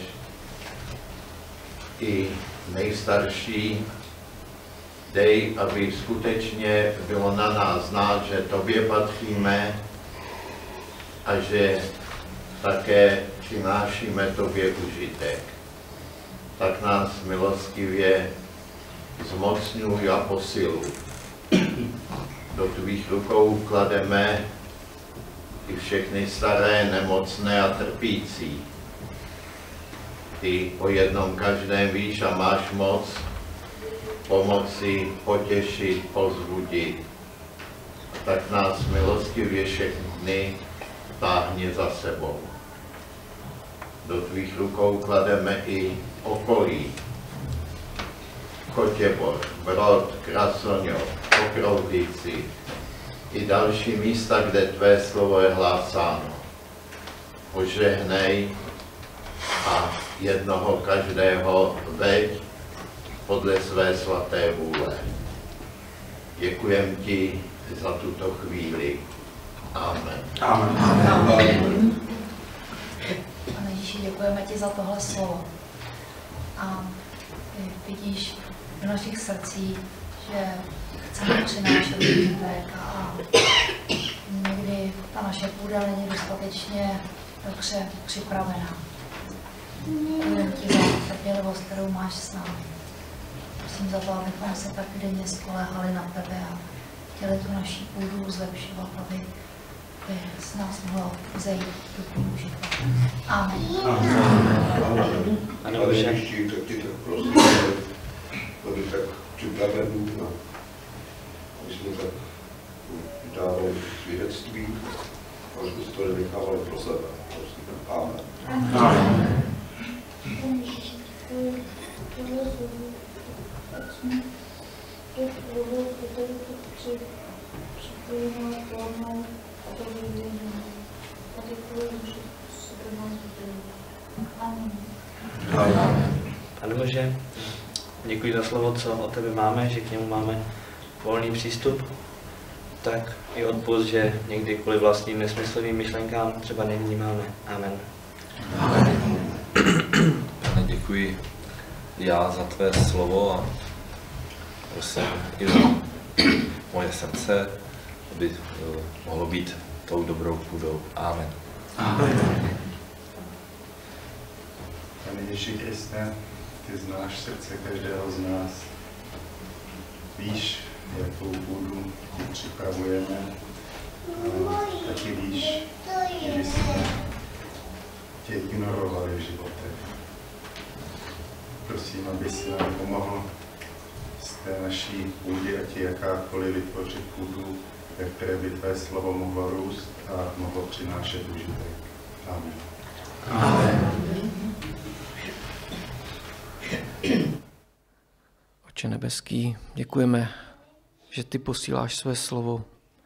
i nejstarší. Dej, aby skutečně bylo na nás znát, že tobě patříme a že také přinášíme tobě užitek. Tak nás milostivě zmocňuj a posiluj. Do tvých rukou klademe i všechny staré, nemocné a trpící. Ty o jednom každém víš a máš moc pomoci, potěšit, povzbudit. Tak nás milostivě všechny táhni za sebou. Do tvých rukou klademe i okolí. Chotěbor, Brod, Krasoňov, Pokroudici i další místa, kde tvé slovo je hlásáno. Požehnej a jednoho každého veď podle své svaté vůle. Děkujem ti za tuto chvíli. Amen. Amen. Amen. Pane Ježíši, děkujeme ti za tohle slovo. A ty vidíš v našich srdcích, že chceme přinášet užitek a někdy ta naše půda není dostatečně dobře připravená. Děkujem ti za trpělivost, kterou máš s námi. Prosím za to, abychom se tak denně spoléhali na tebe a chtěli tu naší půdu zlepšovat, aby ty z nás mohlo vzejít do užitka. Amen. Amen. Pane Ježíši, tak ti tak prosím, aby tak připravený na, aby jsme tak dávali svědectví, ale jsme to nenechávali pro sebe. Prosím. Amen. Amen. Pane Bože, děkuji za slovo, co od tebe máme, že k němu máme volný přístup, tak i odpust, že někdy kvůli vlastním nesmyslovým myšlenkám třeba nevnímáme. Amen. Amen. Pane, děkuji já za tvé slovo a prosím i za moje srdce, aby mohlo být tou dobrou půdou. Amen. Amen. Pane Ježíši Kriste, ty znáš srdce každého z nás. Víš, jakou půdu ti připravujeme. A taky víš, kdy jsme tě ignorovali v životech. Prosím, aby si nám pomohl z té naší půdy, ať je jakákoliv vytvořit půdu, ve které by tvé slovo mohlo růst a mohlo přinášet užitek. Amen. Amen. Otče nebeský, děkujeme, že ty posíláš své slovo,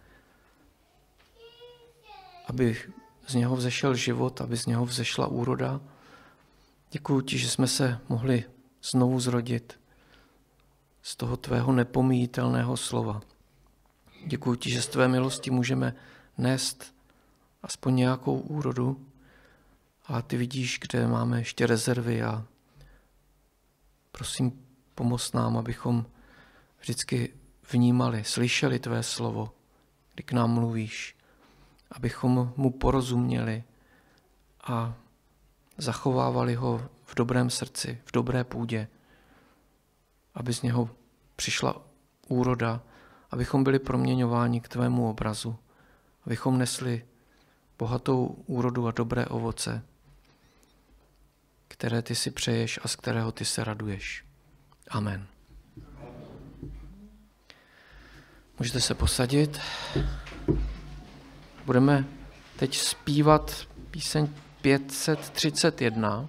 aby z něho vzešel život, aby z něho vzešla úroda. Děkuji ti, že jsme se mohli znovu zrodit z toho tvého nepomíjitelného slova. Děkuji ti, že z tvé milosti můžeme nést aspoň nějakou úrodu, a ty vidíš, kde máme ještě rezervy, a prosím, pomoz nám, abychom vždycky vnímali, slyšeli tvé slovo, kdy k nám mluvíš, abychom mu porozuměli a zachovávali ho v dobrém srdci, v dobré půdě, aby z něho přišla úroda, abychom byli proměňováni k tvému obrazu, abychom nesli bohatou úrodu a dobré ovoce, které ty si přeješ a z kterého ty se raduješ. Amen. Můžete se posadit. Budeme teď zpívat píseň pět set třicet jedna.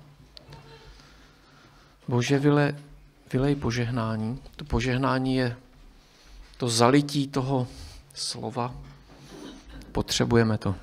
Bože, vyle, vylej požehnání. To požehnání je to zalití toho slova. Potřebujeme to.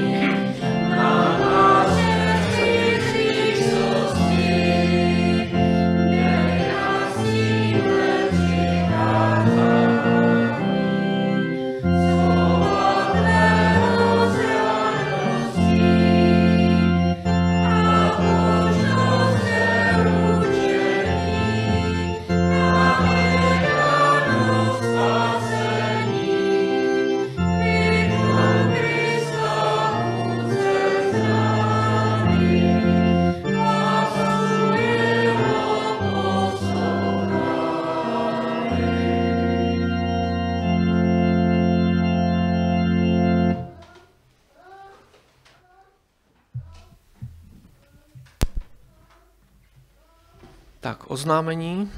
Amen. Tak, oznámení.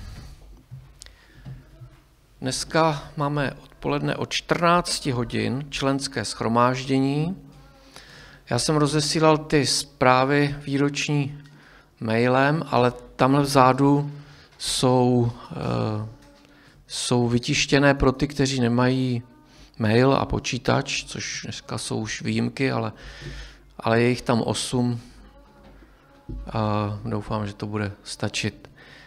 Dneska máme odpoledne od čtrnácti hodin členské shromáždění. Já jsem rozesílal ty zprávy výroční mailem, ale tamhle vzadu jsou, uh, jsou vytištěné pro ty, kteří nemají mail a počítač, což dneska jsou už výjimky, ale, ale je jich tam osm a doufám, že to bude stačit.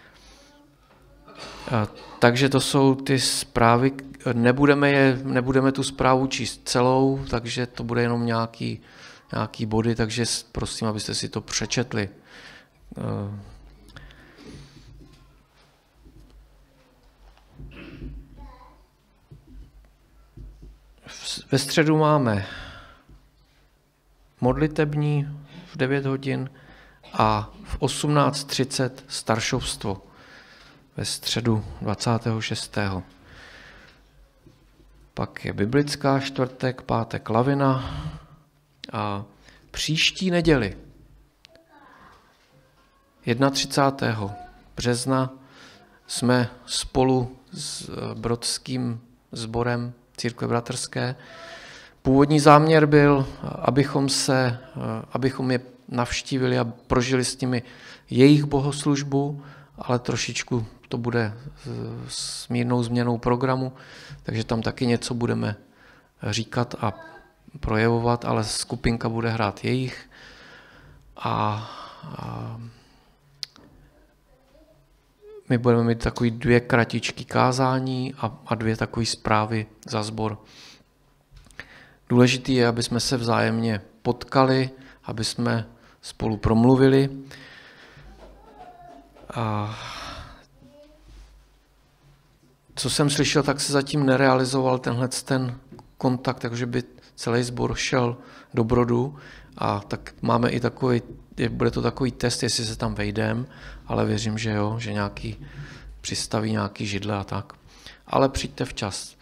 A, takže to jsou ty zprávy, nebudeme, je, nebudeme tu zprávu číst celou, takže to bude jenom nějaký, nějaký body, takže prosím, abyste si to přečetli. Ve středu máme modlitební v devět hodin a v osmnáct třicet staršovstvo ve středu dvacátého šestého Pak je biblická čtvrtek, pátek lavina a příští neděli třicátého prvního března jsme spolu s brodským sborem Církve bratrské. Původní záměr byl, abychom se, abychom je navštívili a prožili s nimi jejich bohoslužbu, ale trošičku to bude s mírnou změnou programu, takže tam taky něco budeme říkat a projevovat, ale skupinka bude hrát jejich a, a my budeme mít takový dvě kratičky kázání a, a dvě takové zprávy za sbor. Důležité je, aby jsme se vzájemně potkali, aby jsme spolu promluvili. A co jsem slyšel, tak se zatím nerealizoval tenhle ten kontakt, takže by celý sbor šel do Brodu a tak máme i takový, bude to takový test, jestli se tam vejdeme, ale věřím, že jo, že nějaký přistaví nějaký židle a tak. Ale přijďte včas.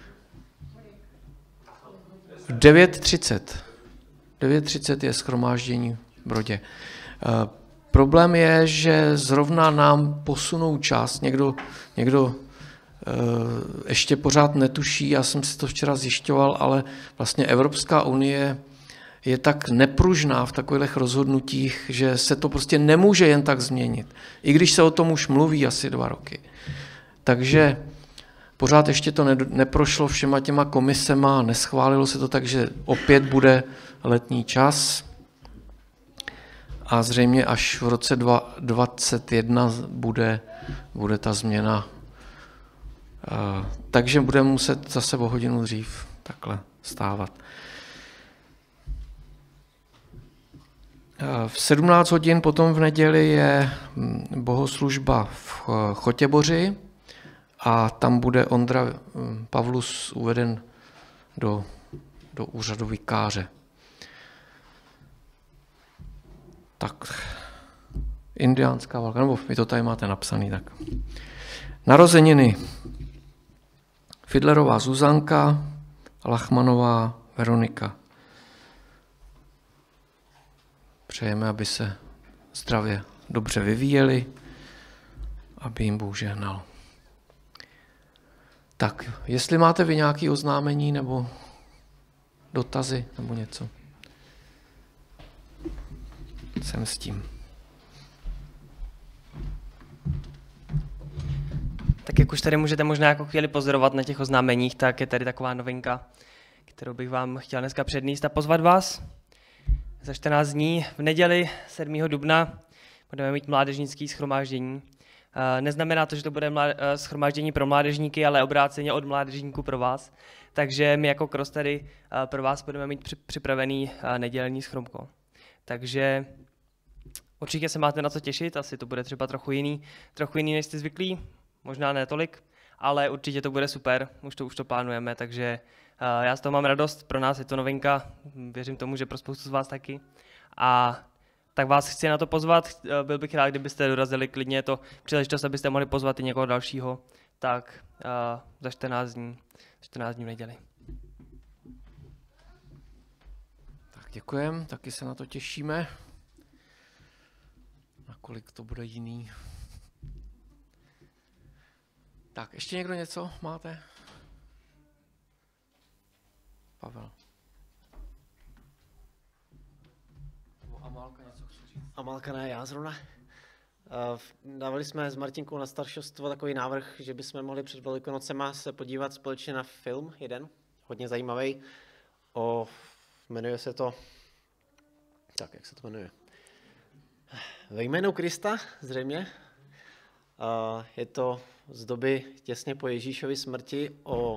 V devět třicet devět třicet je shromáždění v Brodě. E, problém je, že zrovna nám posunou čas, někdo, někdo e, ještě pořád netuší, já jsem si to včera zjišťoval, ale vlastně Evropská unie je tak nepružná v takových rozhodnutích, že se to prostě nemůže jen tak změnit. I když se o tom už mluví asi dva roky. Takže pořád ještě to neprošlo všema těma komisema, neschválilo se to, takže opět bude letní čas a zřejmě až v roce dvacet jedna bude, bude ta změna. Takže budeme muset zase o hodinu dřív takhle stávat. V sedmnáct hodin potom v neděli je bohoslužba v Chotěboři a tam bude Ondra Pavlus uveden do, do úřadu vikáře. Tak, indiánská válka, nebo vy to tady máte napsaný, tak. Narozeniny. Fidlerová Zuzanka, Lachmanová Veronika. Přejeme, aby se zdravě dobře vyvíjeli, aby jim Bůh žehnal. Tak, jestli máte vy nějaké oznámení nebo dotazy nebo něco, jsem s tím. Tak jak už tady můžete možná jako chvíli pozorovat na těch oznámeních, tak je tady taková novinka, kterou bych vám chtěl dneska přednést a pozvat vás. Za čtrnáct dní v neděli sedmého dubna budeme mít mládežnické shromáždění. Neznamená to, že to bude shromáždění pro mládežníky, ale obráceně od mládežníků pro vás. Takže my jako Cross tady pro vás budeme mít připravený nedělní shromko. Takže určitě se máte na co těšit, asi to bude třeba trochu jiný, trochu jiný, než jste zvyklí, možná ne tolik, ale určitě to bude super, už to, už to plánujeme, takže já z toho mám radost, pro nás je to novinka, věřím tomu, že pro spoustu z vás taky. A tak vás chci na to pozvat, byl bych rád, kdybyste dorazili klidně, je to příležitost, abyste mohli pozvat i někoho dalšího, tak uh, za čtrnáct dní, čtrnáct dní v neděli. Tak děkujem, taky se na to těšíme. Nakolik to bude jiný. Tak, ještě někdo něco máte? Pavel. Amálka něco chce říct. Amálka ne, já zrovna. Uh, dávali jsme s Martinkou na staršostvo takový návrh, že bychom mohli před Velikonocema se podívat společně na film jeden, hodně zajímavý. O, jmenuje se to, tak jak se to jmenuje? Ve jménu Krista, zřejmě. Uh, je to z doby těsně po Ježíšově smrti o,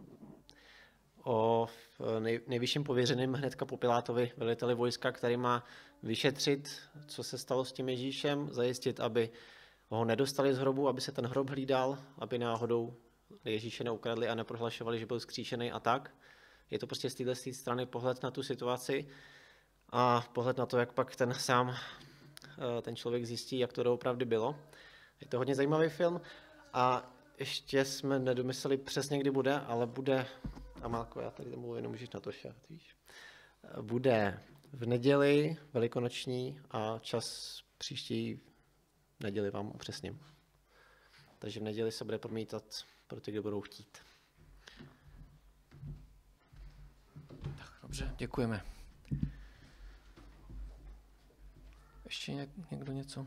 o nej, nejvyšším pověřeným hnedka po Pilátovi, veliteli vojska, který má vyšetřit, co se stalo s tím Ježíšem, zajistit, aby ho nedostali z hrobu, aby se ten hrob hlídal, aby náhodou Ježíše neukradli a neprohlašovali, že byl vzkříšený a tak. Je to prostě z této strany pohled na tu situaci a pohled na to, jak pak ten sám ten člověk zjistí, jak to doopravdy bylo. Je to hodně zajímavý film a ještě jsme nedomysleli přesně, kdy bude, ale bude, Amálko, já tady tomu jenom můžeš na to šát, víš. Bude v neděli velikonoční a čas příští neděli vám upřesním. Takže v neděli se bude promítat pro ty, kdo budou chtít. Tak, dobře, děkujeme. Ještě někdo něco?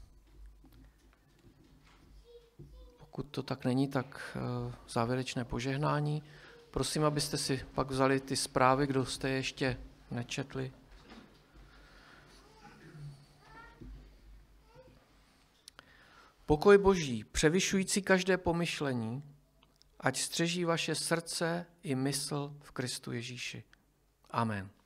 Pokud to tak není, tak závěrečné požehnání. Prosím, abyste si pak vzali ty zprávy, kdo jste je ještě nečetli. Pokoj Boží, převyšující každé pomyšlení, ať střeží vaše srdce i mysl v Kristu Ježíši. Amen.